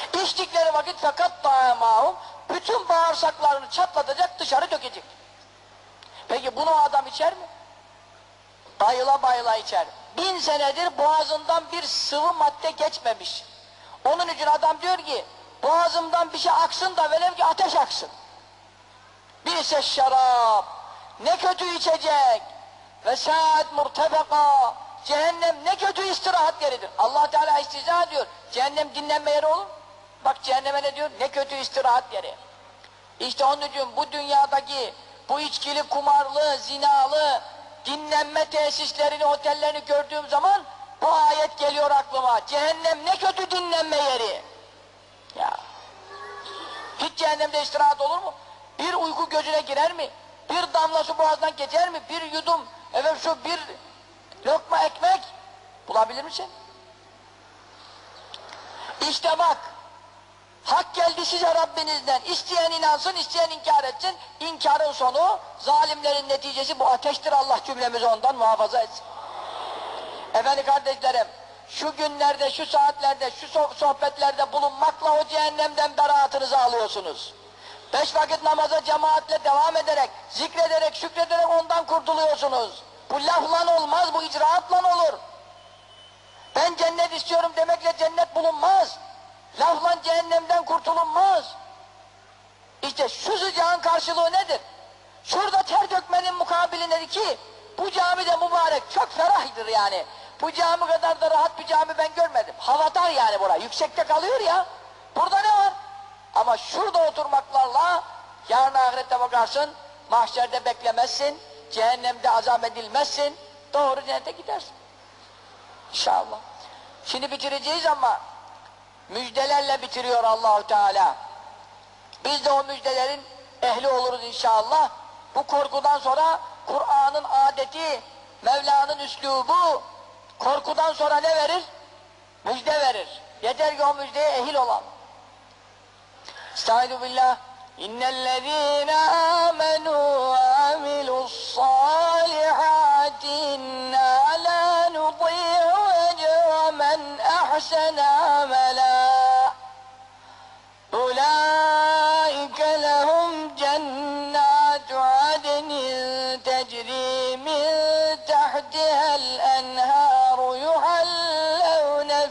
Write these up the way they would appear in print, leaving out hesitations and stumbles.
İçtikleri vakit fakat dâmâhum, bütün bağırsaklarını çatlatacak, dışarı dökecek. Peki bunu adam içer mi? Bayıla bayıla içer. 1000 senedir boğazından bir sıvı madde geçmemiş. Onun için adam diyor ki, boğazımdan bir şey aksın da velev ki ateş aksın. Birse şarap, ne kötü içecek. Ve saat murtefeka, cehennem ne kötü istirahat yeridir. Allah Teala istiza ediyor. Cehennem dinlenme yeri olur. Bak cehenneme ne diyor? Ne kötü istirahat yeri. İşte onun için bu dünyadaki bu içkili, kumarlı, zinalı, dinlenme tesislerini, otellerini gördüğüm zaman bu ayet geliyor aklıma. Cehennem ne kötü dinlenme yeri. Ya. Hiç cehennemde istirahat olur mu? Bir uyku gözüne girer mi? Bir damla su boğazdan geçer mi? Bir yudum, efendim şu bir lokma ekmek bulabilir misin? İşte bak, hak geldi size Rabbinizden. İsteyen inansın, isteyen inkar etsin. İnkarın sonu, zalimlerin neticesi bu ateştir. Allah cümlemizi ondan muhafaza etsin. Efendim kardeşlerim, şu günlerde, şu saatlerde, şu sohbetlerde bulunmakla o cehennemden beraatınızı alıyorsunuz. 5 vakit namaza cemaatle devam ederek, zikrederek, şükrederek ondan kurtuluyorsunuz. Bu lafla olmaz, bu icraatla olur. Ben cennet istiyorum demekle cennet bulunmaz. Lafla cehennemden kurtulunmaz. İşte şu sıcağın karşılığı nedir? Şurada ter dökmenin mukabili nedir ki? Bu cami de mübarek, çok ferahdır yani. Bu cami kadar da rahat bir cami ben görmedim. Havadar yani burası, yüksekte kalıyor ya. Burada ne var? Ama şurada oturmaklarla yarın ahirette bakarsın, mahşerde beklemezsin, cehennemde azap edilmezsin, doğru cennete gidersin. İnşallah. Şimdi bitireceğiz ama müjdelerle bitiriyor Allahu Teala. Biz de o müjdelerin ehli oluruz inşallah. Bu korkudan sonra Kur'an'ın adeti, Mevla'nın üslubu, korkudan sonra ne verir? Müjde verir. Yeter ki o müjdeye ehil olalım. Estaizu billah. İnnellezîne âmenû ve amilussâlihâti innâ lâ nudî'u ecre men ahsene amelâ. Ulaîke lehum cennâtu adnin tecrî min tahtiha'l enhâru yuhallevne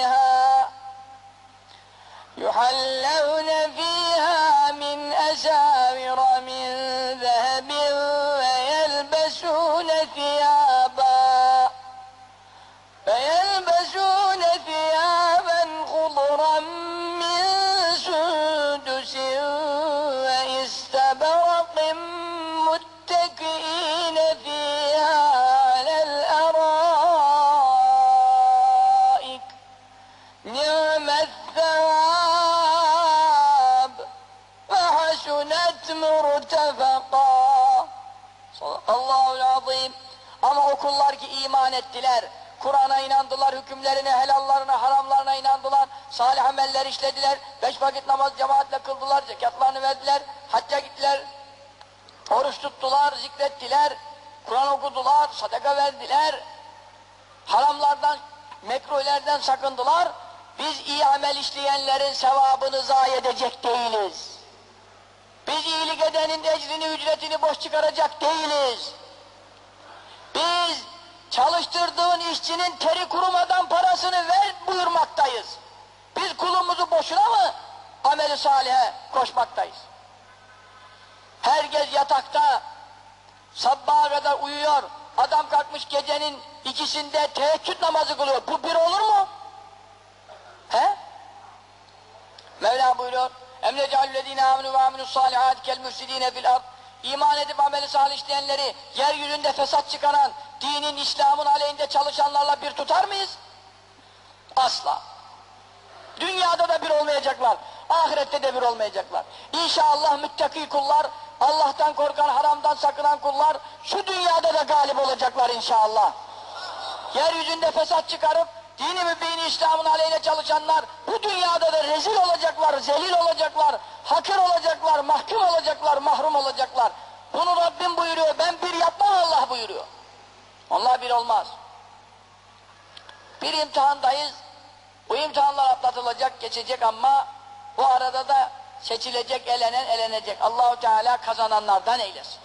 فيها من أساور من ذهب ويلبسون ثيابا خضرا من سندس وإستبرق متكئين فيها على الأرائك نعم الثواب وحسنت مرتفقا. Sadakallahul azim. Ama o kullar ki iman ettiler, Kur'an'a inandılar, hükümlerine, helallarına, haramlarına inandılar, salih ameller işlediler, 5 vakit namaz cemaatle kıldılar, zekatlarını verdiler, hacca gittiler, oruç tuttular, zikrettiler, Kur'an okudular, sadaka verdiler, haramlardan, mekruhlerden sakındılar. Biz iyi amel işleyenlerin sevabını zayi edecek değiliz. Biz iyilik edenin ecrini, ücretini boş çıkaracak değiliz. Biz çalıştırdığın işçinin teri kurumadan parasını ver buyurmaktayız. Biz kulumuzu boşuna mı ameli salihe koşmaktayız? Herkes yatakta sabaha kadar uyuyor. Adam kalkmış gecenin 2'sinde teheccüd namazı kılıyor. Bu bir olur mu? He? Mevla buyuruyor. اَمْنَجَعَلُّذ۪ينَ آمَنُوا وَعَمِلُوا الصَّالِحَاتِ كَالْمُفْسِد۪ينَ فِي الْأَرْضِ İman edip ameli salih işleyenleri, yeryüzünde fesat çıkaran, dinin, İslam'ın aleyhinde çalışanlarla bir tutar mıyız? Asla. Dünyada da bir olmayacaklar, ahirette de bir olmayacaklar. İnşallah müttaki kullar, Allah'tan korkan, haramdan sakınan kullar, şu dünyada da galip olacaklar inşallah. Yeryüzünde fesat çıkarıp, dini mübini İslam'ın aleyhine çalışanlar, bu dünyada da rezil olacaklar, zelil olacaklar, hakir olacaklar, mahkum olacaklar, mahrum olacaklar. Bunu Rabbim buyuruyor, ben bir yapmam, Allah buyuruyor. Onlar bir olmaz. Bir imtihandayız, bu imtihanlar atlatılacak, geçecek ama bu arada da seçilecek, elenen, elenecek. Allahu Teala kazananlardan eylesin.